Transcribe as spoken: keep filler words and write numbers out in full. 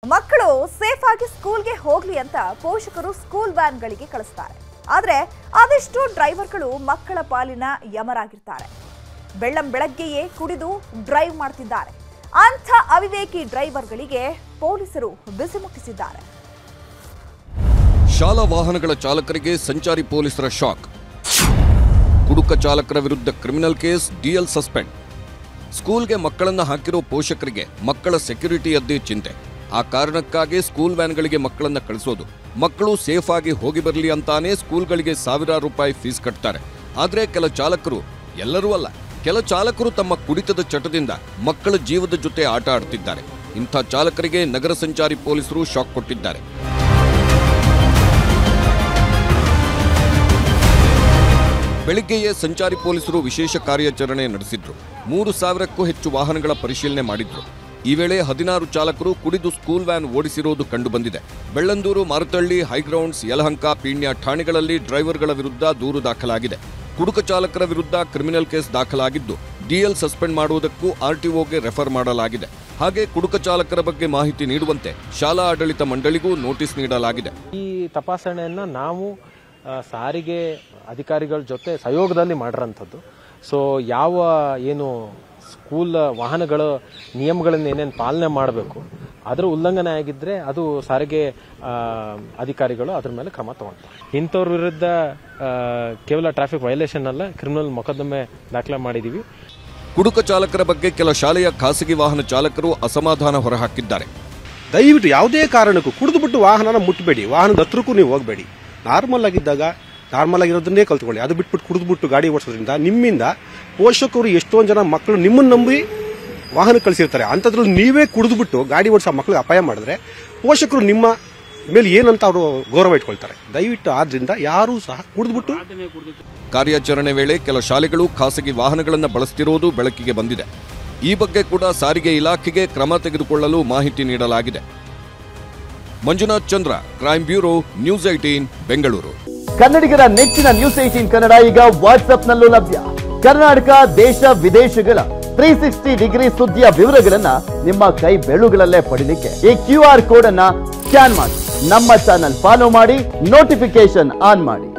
ಮಕ್ಕಳು ಸೇಫ್ ಆಗಿ ಸ್ಕೂಲ್ಗೆ ಹೋಗ್ಲಿ ಅಂತ ಪೋಷಕರು ಸ್ಕೂಲ್ ವ್ಯಾನ್ಗಳಿಗೆ ಕಳಿಸ್ತಾರೆ. ಆದರೆ ಅದೆಷ್ಟು ಡ್ರೈವರ್ಗಳು ಮಕ್ಕಳ ಪಾಲಿನ ಯಮರಾಗಿರ್ತಾರೆ. ಬೆಳ್ಳಂ ಬೆಳಗ್ಗೆಯೇ ಕುಡಿದು ಡ್ರೈವ್ ಮಾಡ್ತಿದ್ದಾರೆ. ಅಂಥ ಅವಿವೇಕಿ ಡ್ರೈವರ್ಗಳಿಗೆ ಪೊಲೀಸರು ಬಿಸಿ ಮುಟ್ಟಿಸಿದ್ದಾರೆ. ಶಾಲಾ ವಾಹನಗಳ ಚಾಲಕರಿಗೆ ಸಂಚಾರಿ ಪೊಲೀಸರ ಶಾಕ್. ಕುಡುಕ ಚಾಲಕರ ವಿರುದ್ಧ ಕ್ರಿಮಿನಲ್ ಕೇಸ್, ಡಿಎಲ್ ಸಸ್ಪೆಂಡ್. ಸ್ಕೂಲ್ಗೆ ಮಕ್ಕಳನ್ನ ಹಾಕಿರೋ ಪೋಷಕರಿಗೆ ಮಕ್ಕಳ ಸೆಕ್ಯೂರಿಟಿಯದ್ದೇ ಚಿಂತೆ. ಆ ಕಾರಣಕ್ಕಾಗಿ ಸ್ಕೂಲ್ ವ್ಯಾನ್ಗಳಿಗೆ ಮಕ್ಕಳನ್ನ ಕಳಿಸೋದು. ಮಕ್ಕಳು ಸೇಫ್ ಆಗಿ ಹೋಗಿ ಬರಲಿ ಅಂತಾನೆ ಸ್ಕೂಲ್ಗಳಿಗೆ ಸಾವಿರಾರು ರೂಪಾಯಿ ಫೀಸ್ ಕಟ್ತಾರೆ. ಆದರೆ ಕೆಲ ಚಾಲಕರು, ಎಲ್ಲರೂ ಅಲ್ಲ, ಕೆಲ ಚಾಲಕರು ತಮ್ಮ ಕುಡಿತದ ಚಟದಿಂದ ಮಕ್ಕಳ ಜೀವದ ಜೊತೆ ಆಟ ಆಡ್ತಿದ್ದಾರೆ. ಇಂಥ ಚಾಲಕರಿಗೆ ನಗರ ಸಂಚಾರಿ ಪೊಲೀಸರು ಶಾಕ್ ಕೊಟ್ಟಿದ್ದಾರೆ. ಬೆಳಿಗ್ಗೆಯೇ ಸಂಚಾರಿ ಪೊಲೀಸರು ವಿಶೇಷ ಕಾರ್ಯಾಚರಣೆ ನಡೆಸಿದ್ರು. ಮೂರು ಸಾವಿರಕ್ಕೂ ಹೆಚ್ಚು ವಾಹನಗಳ ಪರಿಶೀಲನೆ ಮಾಡಿದ್ರು. ಈ ವೇಳೆ ಹದಿನಾರು ಚಾಲಕರು ಕುಡಿದು ಸ್ಕೂಲ್ ವ್ಯಾನ್ ಓಡಿಸಿರೋದು ಕಂಡುಬಂದಿದೆ. ಬೆಳ್ಳಂದೂರು, ಮಾರತಳ್ಳಿ, ಹೈಗ್ರೌಂಡ್ಸ್, ಯಲಹಂಕ, ಪೀಣ್ಯ ಠಾಣೆಗಳಲ್ಲಿ ಡ್ರೈವರ್ಗಳ ವಿರುದ್ಧ ದೂರು ದಾಖಲಾಗಿದೆ. ಕುಡುಕ ಚಾಲಕರ ವಿರುದ್ಧ ಕ್ರಿಮಿನಲ್ ಕೇಸ್ ದಾಖಲಾಗಿದ್ದು ಡಿಎಲ್ ಸಸ್ಪೆಂಡ್ ಮಾಡುವುದಕ್ಕೂ ಆರ್ಟಿಒಗೆ ರೆಫರ್ ಮಾಡಲಾಗಿದೆ. ಹಾಗೆ ಕುಡುಕ ಚಾಲಕರ ಬಗ್ಗೆ ಮಾಹಿತಿ ನೀಡುವಂತೆ ಶಾಲಾ ಆಡಳಿತ ಮಂಡಳಿಗೂ ನೋಟಿಸ್ ನೀಡಲಾಗಿದೆ. ಈ ತಪಾಸಣೆಯನ್ನ ನಾವು ಸಾರಿಗೆ ಅಧಿಕಾರಿಗಳ ಜೊತೆ ಸಹಯೋಗದಲ್ಲಿ ಮಾಡಿರೋಂಥದ್ದು. ಸೊ ಯಾವ ಏನು ಸ್ಕೂಲ್ ವಾಹನಗಳ ನಿಯಮಗಳನ್ನ ಏನೇನು ಪಾಲನೆ ಮಾಡಬೇಕು, ಅದರ ಉಲ್ಲಂಘನೆ ಆಗಿದ್ರೆ ಅದು ಸಾರಿಗೆ ಅಧಿಕಾರಿಗಳು ಅದ್ರ ಮೇಲೆ ಕ್ರಮ ತಗೊಳ್ತಾರೆ. ಇಂಥವ್ರ ವಿರುದ್ಧ ಕೇವಲ ಟ್ರಾಫಿಕ್ ವೈಲೇಷನ್ ಅಲ್ಲ, ಕ್ರಿಮಿನಲ್ ಮೊಕದ್ದಮೆ ದಾಖಲೆ ಮಾಡಿದೀವಿ. ಕುಡುಕ ಚಾಲಕರ ಬಗ್ಗೆ ಕೆಲ ಶಾಲೆಯ ಖಾಸಗಿ ವಾಹನ ಚಾಲಕರು ಅಸಮಾಧಾನ ಹೊರಹಾಕಿದ್ದಾರೆ. ದಯವಿಟ್ಟು ಯಾವುದೇ ಕಾರಣಕ್ಕೂ ಕುಡಿದು ಬಿಟ್ಟು ವಾಹನನ ಮುಟ್ಟಬೇಡಿ, ವಾಹನದ ಹತ್ರಕ್ಕೂ ನೀವು ಹೋಗಬೇಡಿ. ನಾರ್ಮಲ್ ಆಗಿದ್ದಾಗ ನಾರ್ಮಲ್ ಆಗಿರೋದನ್ನೇ ಕಲ್ತ್ಕೊಳ್ಳಿ. ಅದು ಬಿಟ್ಬಿಟ್ಟು ಕುಡಿದ್ಬಿಟ್ಟು ಗಾಡಿ ಓಡಿಸೋದ್ರಿಂದ ನಿಮ್ಮಿಂದ ಪೋಷಕರು ಎಷ್ಟೊಂದು ಜನ ಮಕ್ಕಳು ನಿಮ್ಮನ್ನು ನಂಬಿ ವಾಹನ ಕಳಿಸಿರ್ತಾರೆ. ಅಂಥದ್ರಲ್ಲಿ ನೀವೇ ಕುಡಿದ್ಬಿಟ್ಟು ಗಾಡಿ ಓಡಿಸೋ ಮಕ್ಕಳಿಗೆ ಅಪಾಯ ಮಾಡಿದ್ರೆ ಪೋಷಕರು ನಿಮ್ಮ ಮೇಲೆ ಏನಂತ ಅವರು ಗೌರವ ಇಟ್ಕೊಳ್ತಾರೆ. ದಯವಿಟ್ಟು ಆದ್ರಿಂದ ಯಾರೂ ಸಹ ಕುಡಿದ್ಬಿಟ್ಟು. ಕಾರ್ಯಾಚರಣೆ ವೇಳೆ ಕೆಲ ಶಾಲೆಗಳು ಖಾಸಗಿ ವಾಹನಗಳನ್ನು ಬಳಸುತ್ತಿರುವುದು ಬೆಳಕಿಗೆ ಬಂದಿದೆ. ಈ ಬಗ್ಗೆ ಕೂಡ ಸಾರಿಗೆ ಇಲಾಖೆಗೆ ಕ್ರಮ ತೆಗೆದುಕೊಳ್ಳಲು ಮಾಹಿತಿ ನೀಡಲಾಗಿದೆ. Manjunath Chandra, crime bureau, news eighteen, Bengaluru. ಕನ್ನಡಿಗರ ನೆಚ್ಚಿನ ನ್ಯೂಸ್ ಏಟೀನ್ ಕನ್ನಡ ಈಗ ವಾಟ್ಸ್ಆಪ್ನಲ್ಲೂ ಲಭ್ಯ. ಕರ್ನಾಟಕ, ದೇಶ ವಿದೇಶಗಳ ತ್ರೀ ಸಿಕ್ಸ್ಟಿ ಡಿಗ್ರಿ ಸುದ್ದಿಯ ವಿವರಗಳನ್ನ ನಿಮ್ಮ ಕೈ ಬೆರಳುಗಳಲ್ಲೇ ಪಡಿಲಿಕ್ಕೆ ಈ ಕ್ಯೂ ಆರ್ ಕೋಡ್ ಅನ್ನ ಸ್ಕ್ಯಾನ್ ಮಾಡಿ ನಮ್ಮ ಚಾನಲ್ ಫಾಲೋ ಮಾಡಿ, ನೋಟಿಫಿಕೇಶನ್ ಆನ್ ಮಾಡಿ.